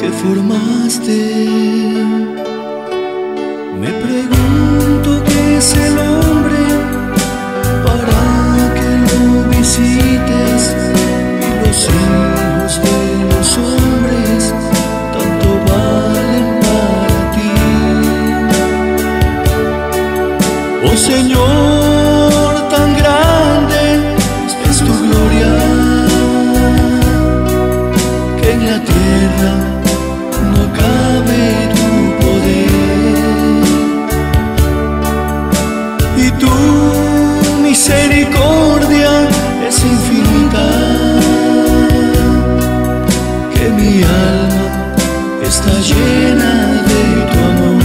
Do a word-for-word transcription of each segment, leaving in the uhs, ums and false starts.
que formaste. Me pregunto qué es el hombre para que lo visites, y los hijos de los hombres tanto valen para ti. Oh Señor, tan grande es tu gloria, que en la tierra no cabe tu poder, y tu misericordia es infinita, que mi alma está llena de tu amor.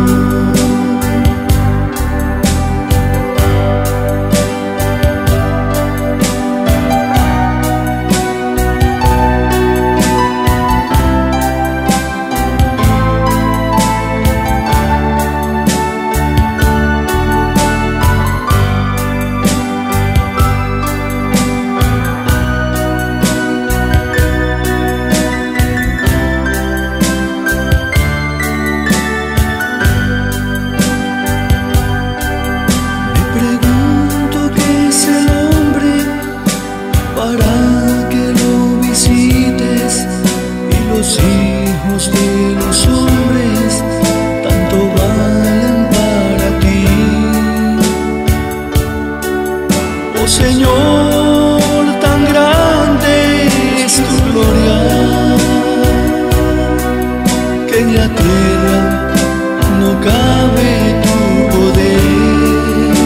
Para que lo visites, y los hijos de los hombres tanto valen para ti. Oh Señor, tan grande es tu gloria, que en la tierra no cabe tu poder,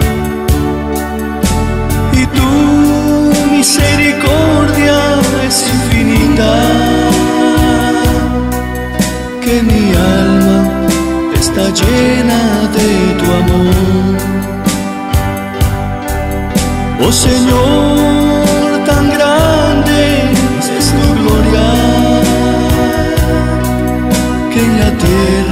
y tu misericordia es infinita, que mi alma está llena de tu amor. Oh Señor, tan grande es tu gloria, que en la tierra